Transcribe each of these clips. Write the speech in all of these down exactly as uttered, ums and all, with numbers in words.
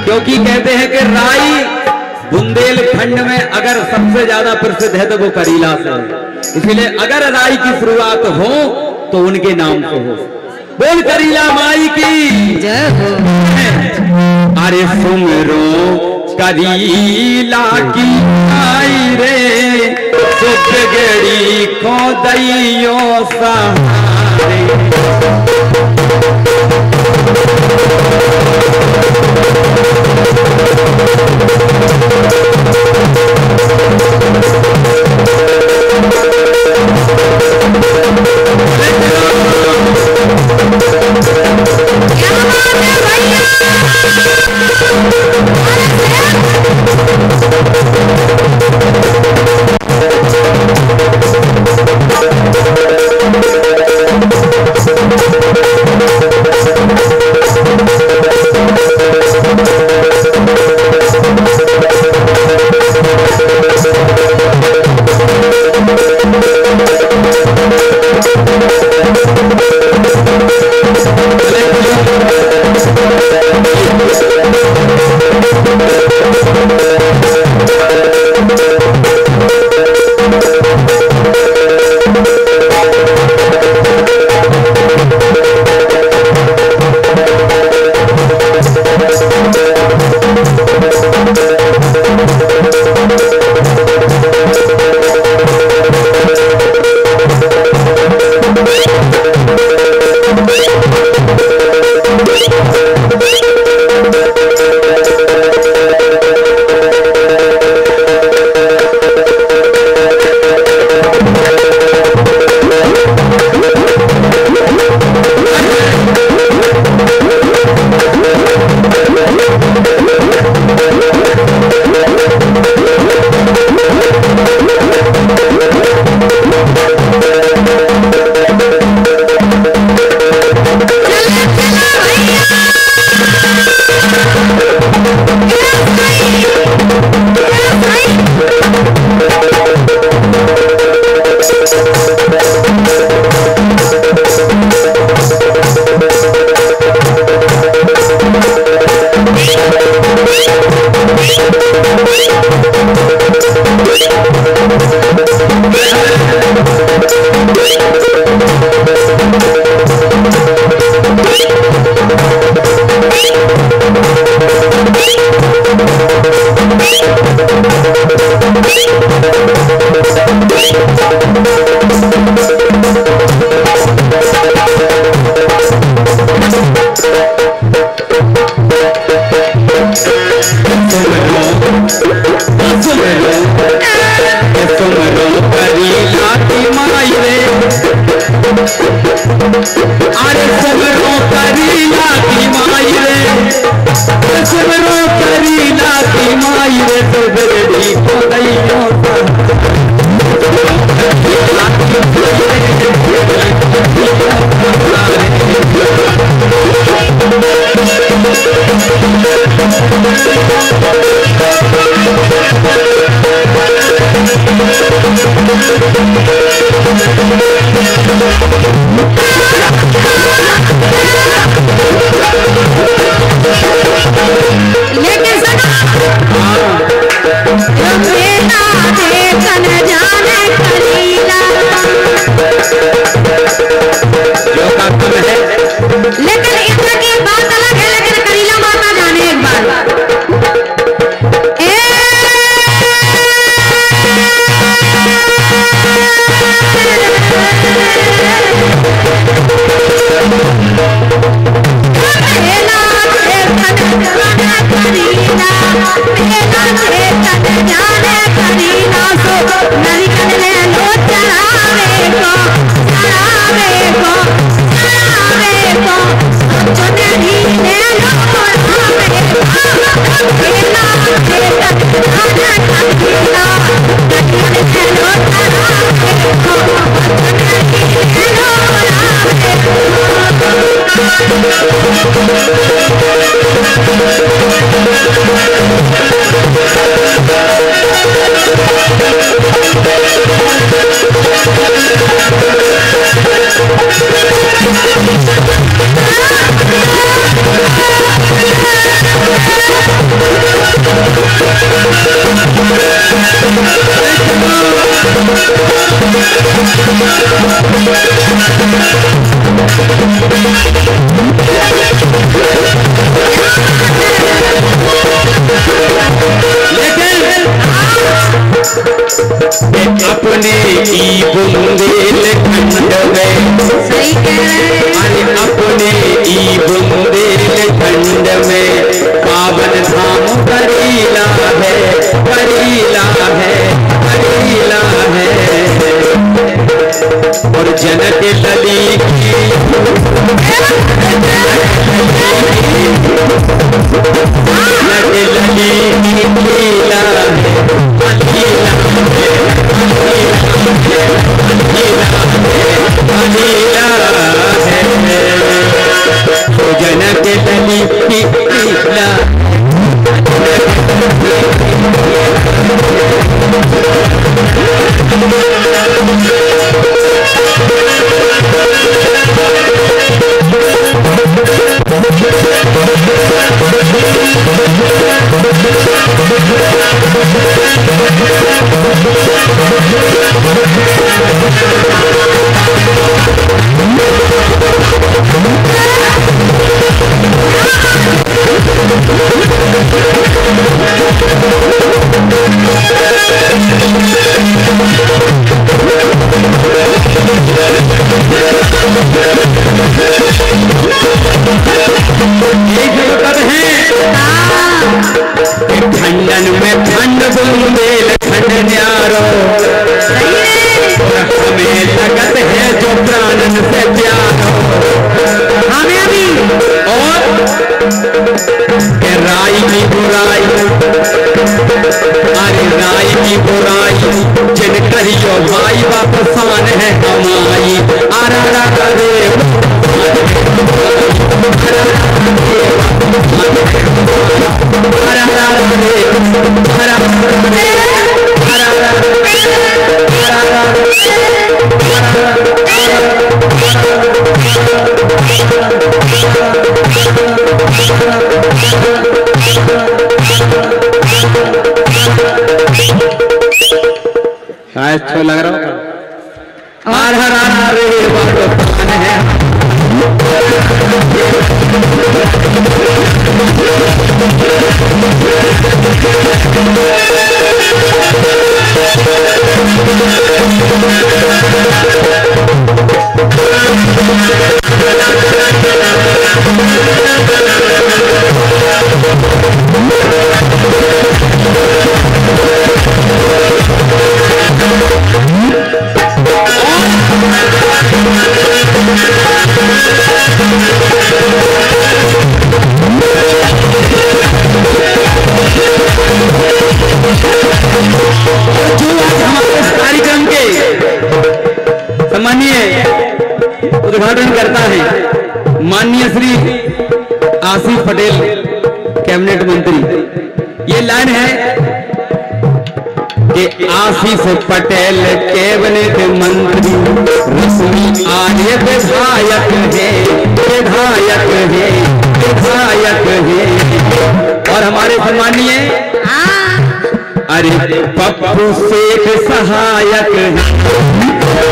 क्योंकि कहते हैं कि राई बुंदेलखंड में अगर सबसे ज्यादा प्रसिद्ध है तो वो करीला से है। इसलिए अगर राई की शुरुआत हो तो उनके नाम से हो। बोल करीला माई की जय हो। अरे सुमरो करीला की आई रे सुख गड़ी खो दैयो सहारे। Thank you. अपने ई बुंदेलखंड में, सही कह रहे हैं, अरे अपने ई बुंदेलखंड में पावन धाम करीला है, करीला है, करीला है। और जनक लली की जनक लली की लीला है, लीला है, लीला है, तो जनक लली की लीला खंडन में खंड बुंदेलखंड न्यारो, हमें लगत है जो प्राणन से प्यारो, हमें भी। और राई की बुराई, अरे राई की बुराई जिन कहियो भाई वापसान है हमारी, आरा रा रे अच्छा लग रहा है, हर हर हर रे भगवान है। उद्घाटन करता है माननीय श्री आसिफ पटेल कैबिनेट मंत्री। ये लाइन है कि आशीष पटेल कैबिनेट मंत्री रश्मि आर्य विधायक है, विधायक है, विधायक है। और हमारे सम्मानीय अरे पप्पू शेख सहायक है,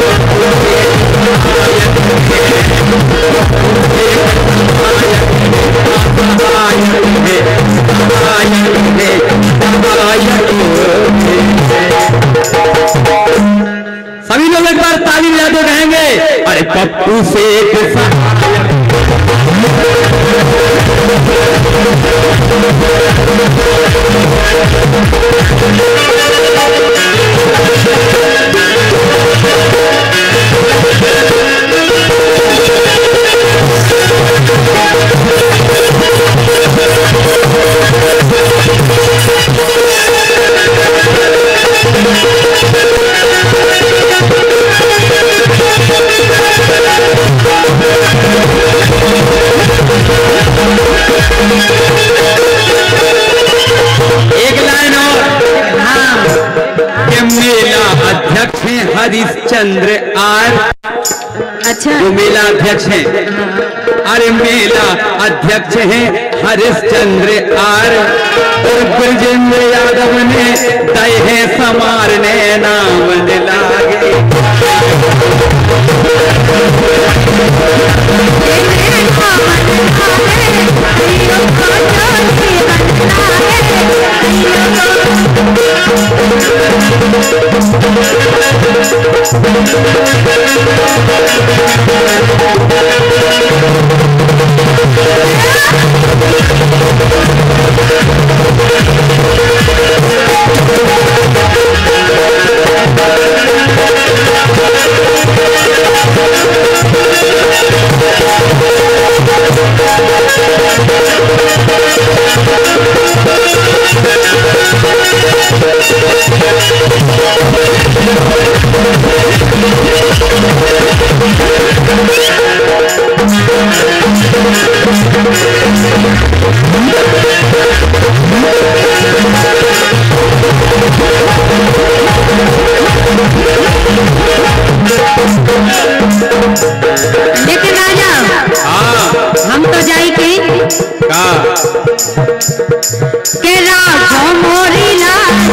सभी लोग एक बार ताली बजाते कहेंगे अरे पप्पू शेख सहायक। हरिश्चंद्र आर, अच्छा जो मेला अध्यक्ष हैं, अरे मेला अध्यक्ष हैं हरिश्चंद्र आर। और ब्रजेंद्र यादव ने दहे समार ने नाम लागे। के राखो मोरी लाज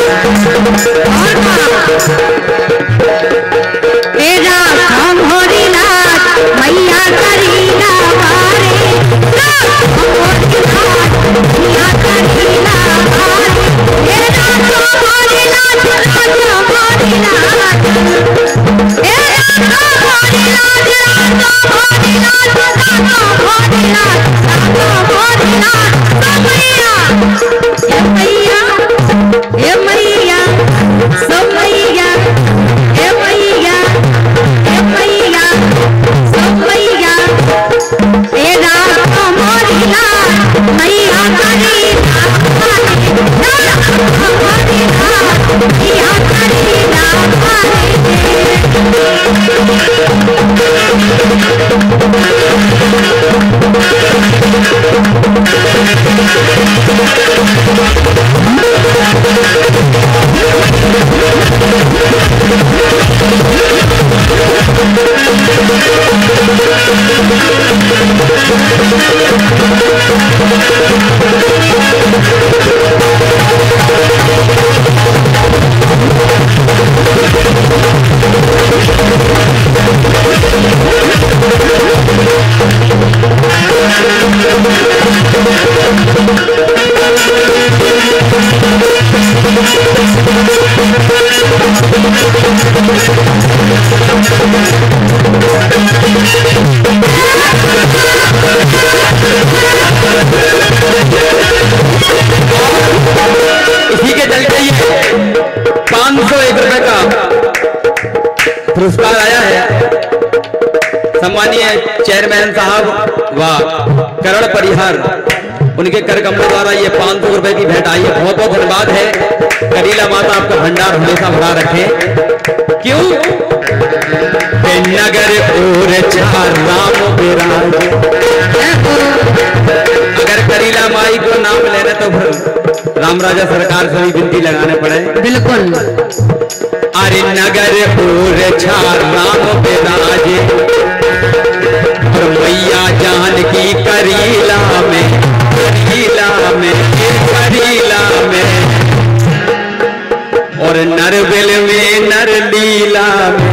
के राखो मोरी लाज मैया करीला बारे राखो मोरी लाज मैया करीला बारे के राखो मोरी लाज राखो मोरी लाज के राखो मोरी लाज राखो मोरी लाज राखो मोरी लाज राखो मोरी लाज हे मैया हे मैया समैया हे मैया हे मैया समैया हे राखो मोरी लाज मैया करीला राखो मोरी लाज मैया करीला पुरस्कार आया है सम्मानीय चेयरमैन साहब व करण परिहार उनके कर कमलों द्वारा ये पाँच सौ रुपए की भेंट आई है। बहुत बहुत धन्यवाद है। करीला माता आपका भंडार हमेशा भरा रखे। क्यों नगर और चार राम विराज। अगर करीला माई को नाम लेना तो राम राजा सरकार से भी विनती लगाने पड़े। बिल्कुल। अरे नगर और चार राम विराजे और मैया जान की करीला में करीला में करीला में और नरबिल में नर लीला में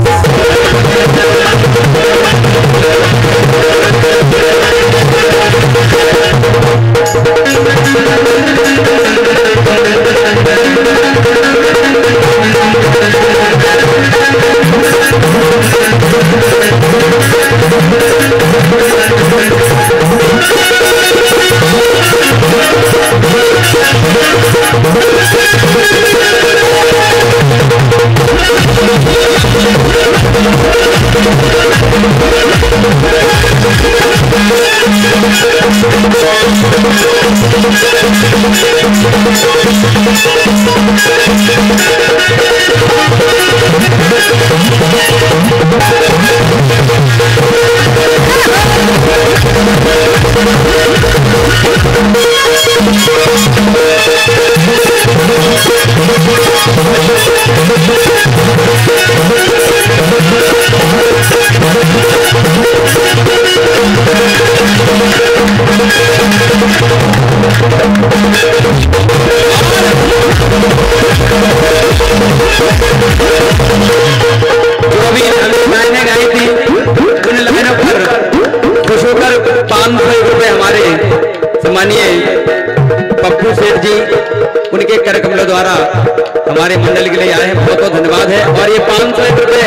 पप्पू सेठ जी उनके कर कमलों द्वारा हमारे मंडल के लिए आए हैं। बहुत बहुत धन्यवाद है। और ये पांच सौ एक रुपए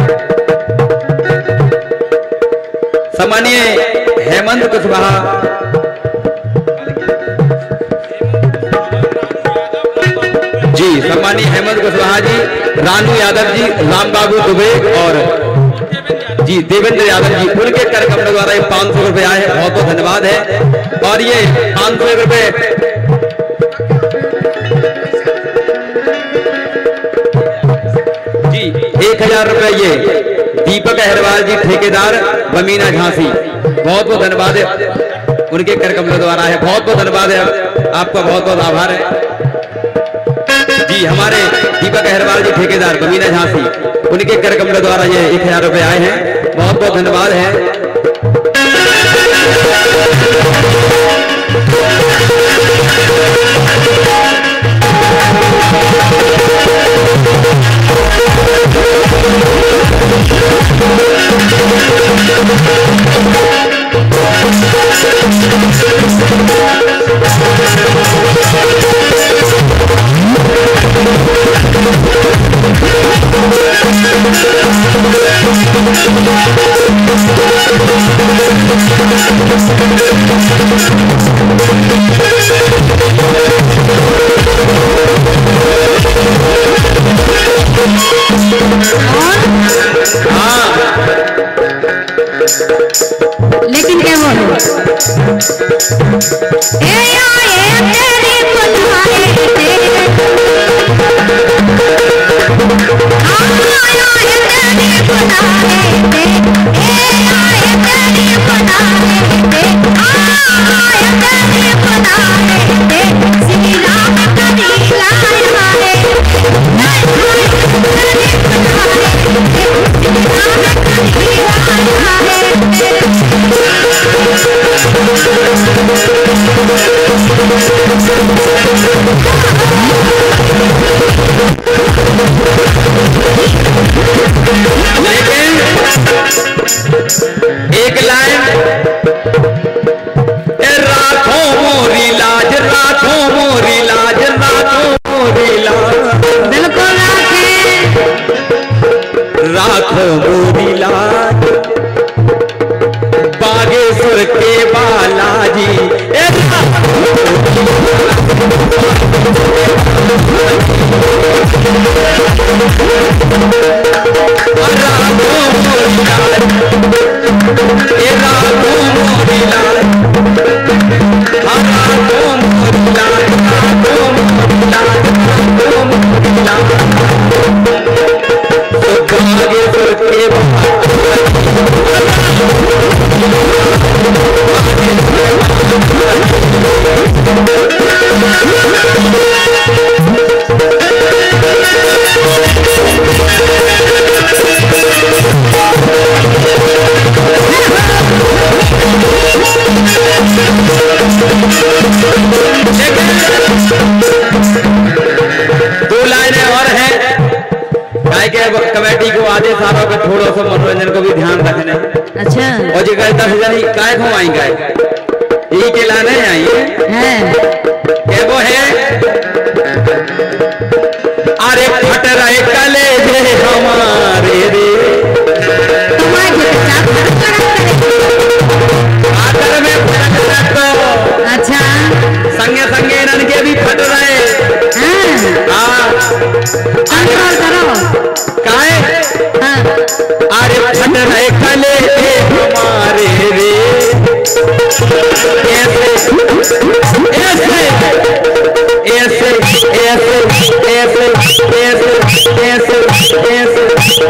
सम्मानीय हेमंत कुशवाहा जी सम्मानीय हेमंत कुशवाहा जी, रानू यादव जी, राम बाबू दुबे और जी देवेंद्र यादव जी उनके कर कमलों द्वारा ये पांच सौ रुपए आए हैं। बहुत बहुत धन्यवाद है। और ये पांच सौ रुपए जी एक हजार रुपए ये दीपक अहरवाल जी ठेकेदार बमीना झांसी, बहुत बहुत धन्यवाद है। उनके कर कमलों द्वारा है। बहुत बहुत धन्यवाद है, आपका बहुत बहुत आभार है जी। हमारे दीपक अहरवाल जी ठेकेदार बमीना झांसी उनके कर कमलों द्वारा ये एक हजार रुपए आए हैं। बहुत बहुत धन्यवाद है। लेकिन क्या बोलो ए आए तेरी बुलाए ते आया है तेरी बुलाए ते ए आए तेरी बुलाए ते आया तेरी बुलाए ते श्री राम करी लाया है नहीं तेरी बुलाए ते श्री राम करी लाया है एक लाइन राखो मोरी लाज राखो मोरी लाज राखो मोरी लाज बिल्कुल राखे राखो मोरी लाज बागेश्वर के बालाजी कमेटी को आधे सालों के थोड़ा सा मनोरंजन को भी ध्यान रखने। अच्छा। और जो कहता है जानी काय खवाएंगे यही के लाने आइए हैं क्या वो है अरे फट रहे कले जे हमारे रे तुम्हारे आकर में फट तो अच्छा संगे संगे इनन के भी फट रहे हैं हाँ कंट्रोल करो काय हाँ अरे फट रहे कले जे हमारे रे ऐसे ऐसे ऐसे ऐसे ऐसे ऐसे ऐसे ऐसे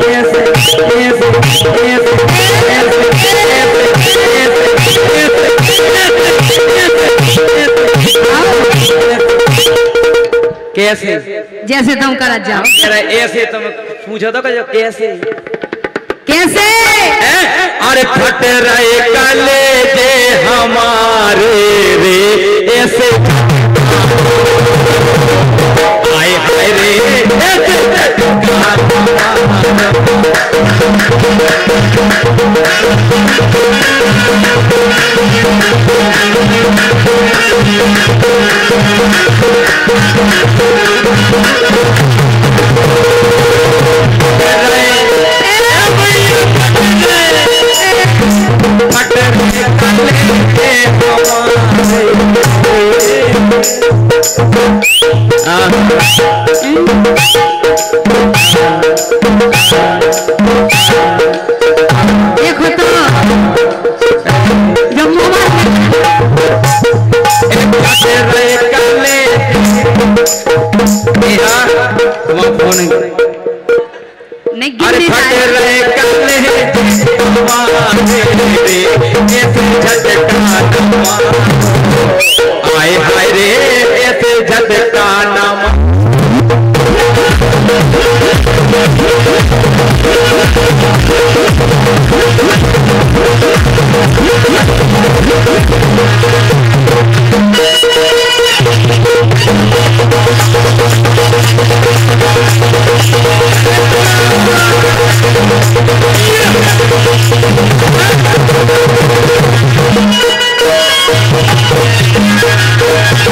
कैसे जैसे तुम कर जाओ ऐसे तुम पूछो तो कैसे कैसे अरे फट रहे कलेजे हमारे रे ऐसे आए हाय रे देखो तो जो मोबाइल नहीं अरे फट रहे कले आए हाय रे ऐसे झटका नाम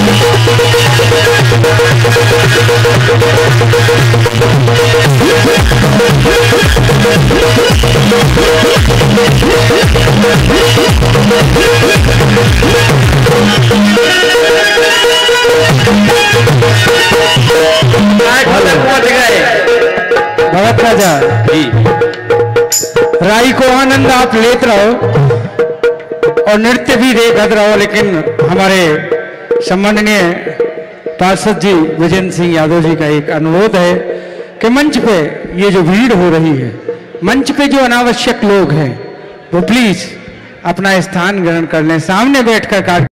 भगत राजा जी, राई को आनंद आप लेते रहो और नृत्य भी देखते रहो, लेकिन हमारे सम्माननीय पार्षद जी विजेंद्र सिंह यादव जी का एक अनुरोध है कि मंच पे ये जो भीड़ हो रही है, मंच पे जो अनावश्यक लोग हैं वो प्लीज अपना स्थान ग्रहण कर लें, सामने बैठकर कार्य